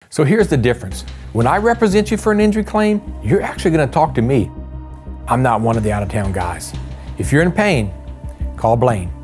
So here's the difference. When I represent you for an injury claim, you're actually going to talk to me. I'm not one of the out-of-town guys. If you're in pain, call Blaine.